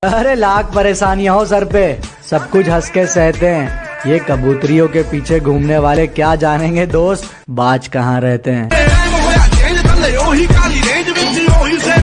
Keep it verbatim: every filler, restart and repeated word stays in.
अरे लाख परेशानियां हो सर पे, सब कुछ हंस के सहते हैं। ये कबूतरियों के पीछे घूमने वाले क्या जानेंगे दोस्त, बाज कहाँ रहते हैं।